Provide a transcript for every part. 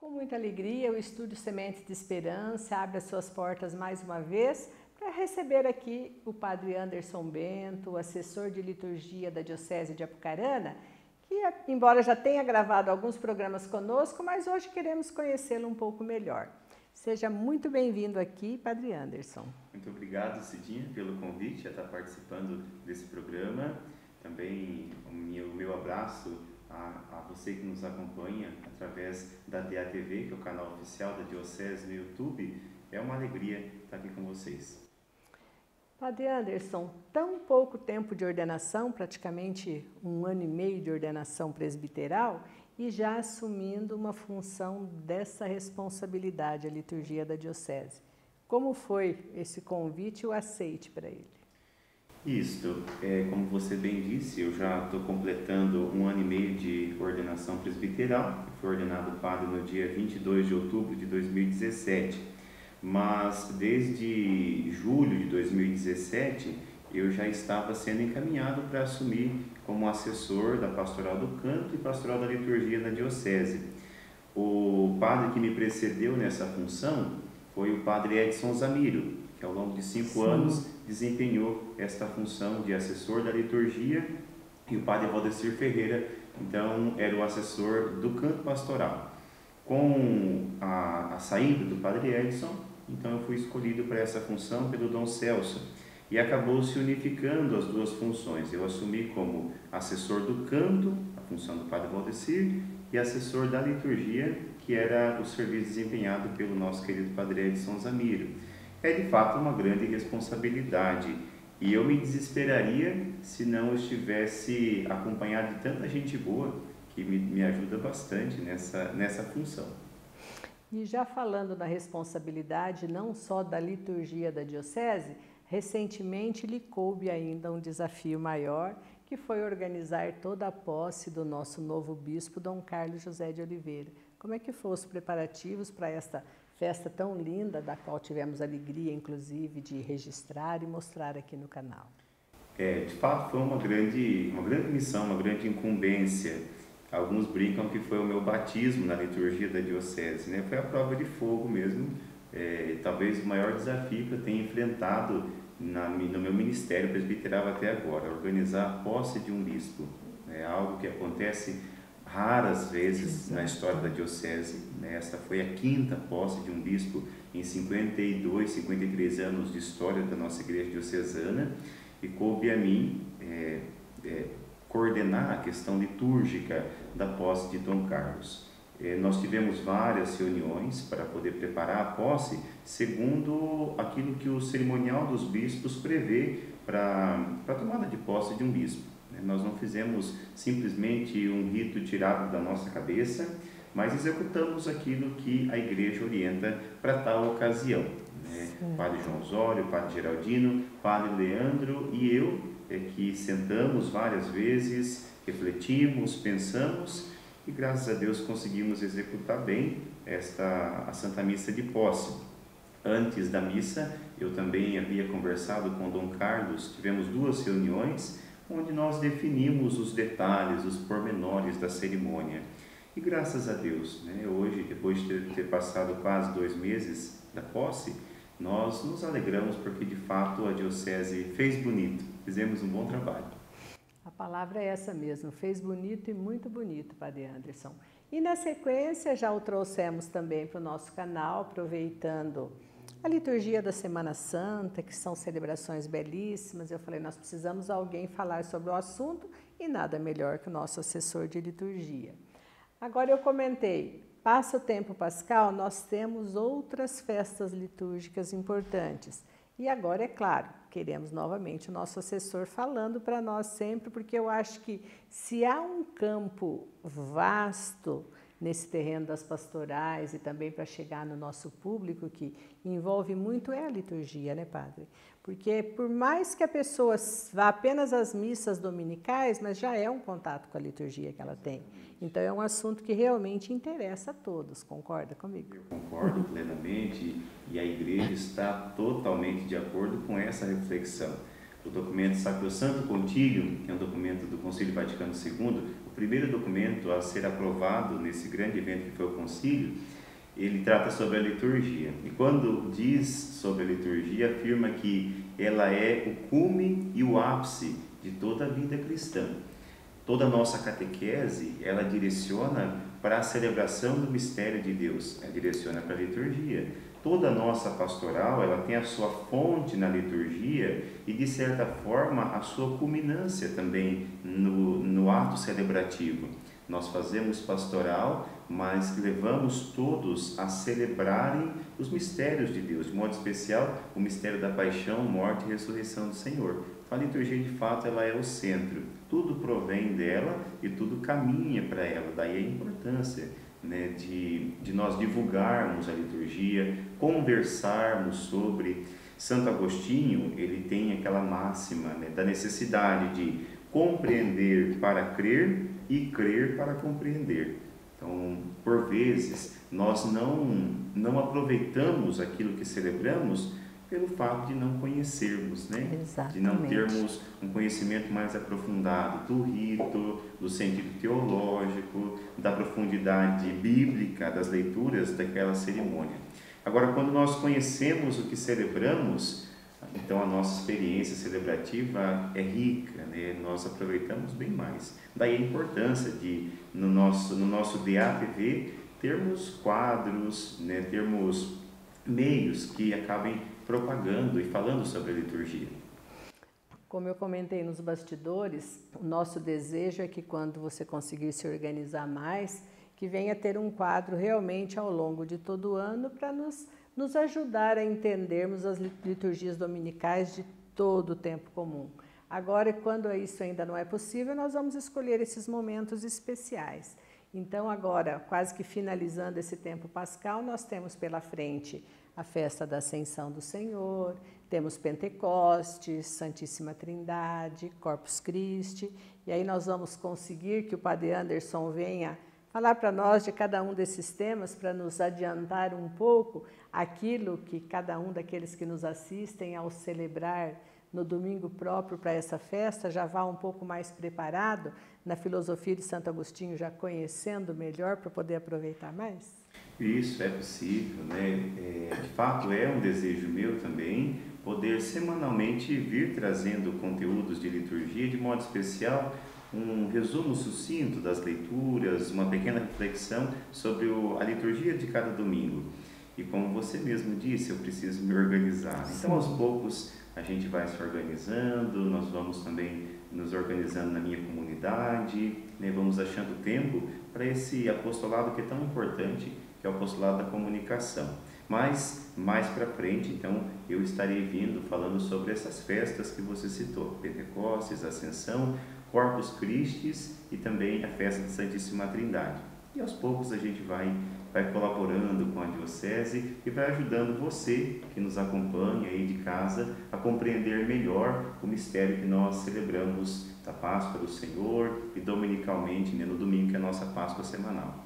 Com muita alegria, o Estúdio Sementes de Esperança abre as suas portas mais uma vez para receber aqui o Padre Anderson Bento, assessor de liturgia da Diocese de Apucarana, que, embora já tenha gravado alguns programas conosco, mas hoje queremos conhecê-lo um pouco melhor. Seja muito bem-vindo aqui, Padre Anderson. Muito obrigado, Cidinha, pelo convite a estar participando desse programa. Também o meu abraço a você que nos acompanha através da DATV, que é o canal oficial da Diocese no YouTube. É uma alegria estar aqui com vocês. Padre Anderson, tão pouco tempo de ordenação, praticamente 1 ano e meio de ordenação presbiteral, e já assumindo uma função dessa responsabilidade, a liturgia da Diocese. Como foi esse convite e o aceite para ele? Isto, como você bem disse, eu já estou completando 1 ano e meio de ordenação presbiteral. Eu fui ordenado padre no dia 22 de outubro de 2017, mas desde julho de 2017 eu já estava sendo encaminhado para assumir como assessor da Pastoral do Canto e Pastoral da Liturgia na Diocese. O padre que me precedeu nessa função foi o padre Edson Zamiro, que ao longo de 5 anos desempenhou esta função de assessor da liturgia, e o padre Valdecir Ferreira, então, era o assessor do canto pastoral. Com a saída do padre Edson, então eu fui escolhido para essa função pelo Dom Celso, e acabou se unificando as duas funções. Eu assumi como assessor do canto, a função do padre Valdecir, e assessor da liturgia, que era o serviço desempenhado pelo nosso querido padre Edson Zamiro. É de fato uma grande responsabilidade, e eu me desesperaria se não estivesse acompanhado de tanta gente boa que me ajuda bastante nessa função. E já falando da responsabilidade não só da liturgia da Diocese, recentemente lhe coube ainda um desafio maior, que foi organizar toda a posse do nosso novo bispo, Dom Carlos José de Oliveira. Como é que foram os preparativos para esta festa tão linda, da qual tivemos a alegria, inclusive, de registrar e mostrar aqui no canal? De fato, foi uma grande missão, uma grande incumbência. Alguns brincam que foi o meu batismo na liturgia da Diocese, né? Foi a prova de fogo mesmo, talvez o maior desafio que eu tenha enfrentado no meu ministério presbiteral até agora, organizar a posse de um bispo. É algo que acontece raras vezes na história da Diocese. Essa foi a 5ª posse de um bispo em 52, 53 anos de história da nossa igreja diocesana, e coube a mim coordenar a questão litúrgica da posse de Dom Carlos. Nós tivemos várias reuniões para poder preparar a posse segundo aquilo que o cerimonial dos bispos prevê para a tomada de posse de um bispo. Nós não fizemos simplesmente um rito tirado da nossa cabeça, mas executamos aquilo que a igreja orienta para tal ocasião. Padre João Osório, Padre Geraldino, Padre Leandro e eu, que sentamos várias vezes, refletimos, pensamos, e graças a Deus conseguimos executar bem a Santa Missa de posse. Antes da missa, eu também havia conversado com Dom Carlos, tivemos 2 reuniões, onde nós definimos os detalhes, os pormenores da cerimônia. E graças a Deus, hoje, depois de ter passado quase 2 meses da posse, nós nos alegramos porque de fato a Diocese fez bonito, fizemos um bom trabalho. A palavra é essa mesmo, fez bonito e muito bonito, Padre Anderson. E na sequência já o trouxemos também para o nosso canal, aproveitando a liturgia da Semana Santa, que são celebrações belíssimas. Eu falei, nós precisamos de alguém falar sobre o assunto, e nada melhor que o nosso assessor de liturgia. Agora eu comentei, passa o tempo pascal, nós temos outras festas litúrgicas importantes. E agora, é claro, queremos novamente o nosso assessor falando para nós sempre, porque eu acho que se há um campo vasto nesse terreno das pastorais e também para chegar no nosso público, que envolve muito a liturgia, né, Padre? Porque por mais que a pessoa vá apenas às missas dominicais, mas já é um contato com a liturgia que ela tem. Então é um assunto que realmente interessa a todos, concorda comigo? Eu concordo plenamente, e a igreja está totalmente de acordo com essa reflexão. O documento Sacrosanto Concílio, que é um documento do Concílio Vaticano II, o primeiro documento a ser aprovado nesse grande evento que foi o concílio, ele trata sobre a liturgia. E quando diz sobre a liturgia, afirma que ela é o cume e o ápice de toda a vida cristã. Toda a nossa catequese, ela direciona para a celebração do mistério de Deus, ela direciona para a liturgia. Toda a nossa pastoral, ela tem a sua fonte na liturgia e, de certa forma, a sua culminância também no ato celebrativo. Nós fazemos pastoral, mas levamos todos a celebrarem os mistérios de Deus, de modo especial o mistério da paixão, morte e ressurreição do Senhor. A liturgia, de fato, ela é o centro. Tudo provém dela e tudo caminha para ela. Daí a importância, né, de nós divulgarmos a liturgia, conversarmos sobre. Santo Agostinho, ele tem aquela máxima, né, da necessidade de compreender para crer e crer para compreender. Então, por vezes, nós não aproveitamos aquilo que celebramos pelo fato de não conhecermos, né? Exatamente. De não termos um conhecimento mais aprofundado do rito, do sentido teológico, da profundidade bíblica das leituras daquela cerimônia. Agora, quando nós conhecemos o que celebramos, então a nossa experiência celebrativa é rica, né? Nós aproveitamos bem mais. Daí a importância de, no nosso DATV, termos quadros, né? Termos meios que acabem propagando e falando sobre a liturgia. Como eu comentei nos bastidores, o nosso desejo é que quando você conseguir se organizar mais, que venha ter um quadro realmente ao longo de todo o ano para nos ajudar a entendermos as liturgias dominicais de todo o tempo comum. Agora, quando isso ainda não é possível, nós vamos escolher esses momentos especiais. Então, agora, quase que finalizando esse tempo pascal, nós temos pela frente a festa da Ascensão do Senhor, temos Pentecostes, Santíssima Trindade, Corpus Christi, e aí nós vamos conseguir que o Padre Anderson venha falar para nós de cada um desses temas, para nos adiantar um pouco aquilo que cada um daqueles que nos assistem ao celebrar no domingo próprio para essa festa já vá um pouco mais preparado na filosofia de Santo Agostinho, já conhecendo melhor para poder aproveitar mais? Isso é possível, né? De fato, é um desejo meu também poder semanalmente vir trazendo conteúdos de liturgia, de modo especial um resumo sucinto das leituras, uma pequena reflexão sobre a liturgia de cada domingo. E como você mesmo disse, eu preciso me organizar. Então, aos poucos, a gente vai se organizando, nós vamos também nos organizando na minha comunidade, né? Vamos achando tempo para esse apostolado que é tão importante, que é o apostolado da comunicação. Mas, mais para frente, então, eu estarei vindo falando sobre essas festas que você citou, Pentecostes, Ascensão, Corpus Christi e também a festa da Santíssima Trindade. E aos poucos a gente vai colaborando com a Diocese e vai ajudando você que nos acompanha aí de casa a compreender melhor o mistério que nós celebramos da Páscoa do Senhor e dominicalmente, né, no domingo, que é a nossa Páscoa semanal.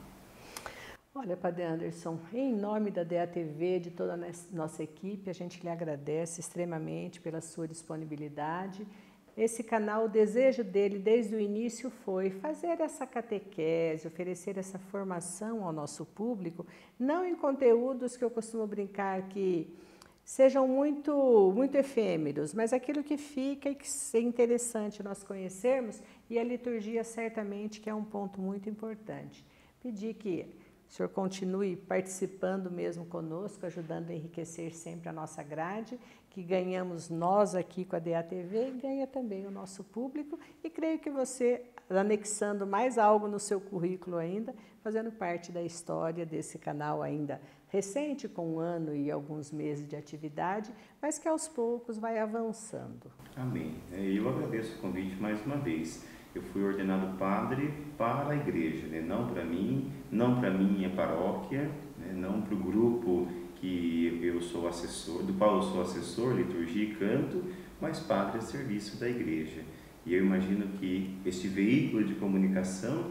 Olha, Padre Anderson, em nome da DATV, de toda a nossa equipe, a gente lhe agradece extremamente pela sua disponibilidade. Esse canal, o desejo dele desde o início foi fazer essa catequese, oferecer essa formação ao nosso público, não em conteúdos que eu costumo brincar que sejam muito efêmeros, mas aquilo que fica e que é interessante nós conhecermos, e a liturgia certamente que é um ponto muito importante. Pedir que o senhor continue participando mesmo conosco, ajudando a enriquecer sempre a nossa grade, que ganhamos nós aqui com a DATV e ganha também o nosso público. E creio que você, anexando mais algo no seu currículo ainda, fazendo parte da história desse canal ainda recente, com 1 ano e alguns meses de atividade, mas que aos poucos vai avançando. Amém. Eu agradeço o convite mais uma vez. Eu fui ordenado padre para a igreja, né? Não para mim, não para a minha paróquia, né? Não para o grupo que eu sou assessor, do qual eu sou assessor, liturgia e canto, mas padre a serviço da igreja. E eu imagino que este veículo de comunicação,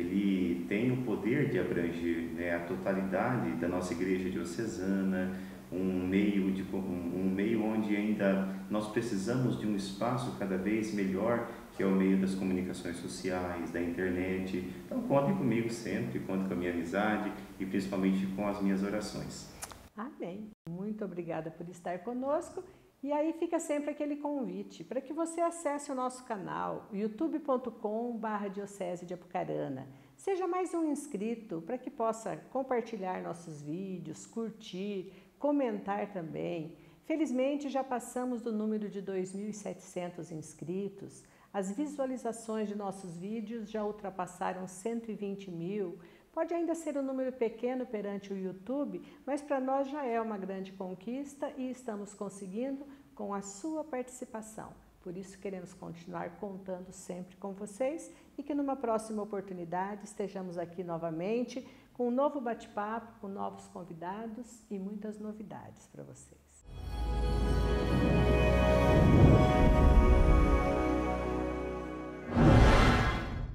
ele tem o poder de abranger, né, a totalidade da nossa igreja diocesana, um meio onde ainda nós precisamos de um espaço cada vez melhor, que é o meio das comunicações sociais, da internet. Então contem comigo sempre, contem com a minha amizade e principalmente com as minhas orações. Amém. Muito obrigada por estar conosco. E aí fica sempre aquele convite para que você acesse o nosso canal, youtube.com/Diocese de Apucarana. Seja mais um inscrito para que possa compartilhar nossos vídeos, curtir, comentar também. Felizmente já passamos do número de 2.700 inscritos. As visualizações de nossos vídeos já ultrapassaram 120 mil. Pode ainda ser um número pequeno perante o YouTube, mas para nós já é uma grande conquista e estamos conseguindo com a sua participação. Por isso queremos continuar contando sempre com vocês e que numa próxima oportunidade estejamos aqui novamente com um novo bate-papo, com novos convidados e muitas novidades para você.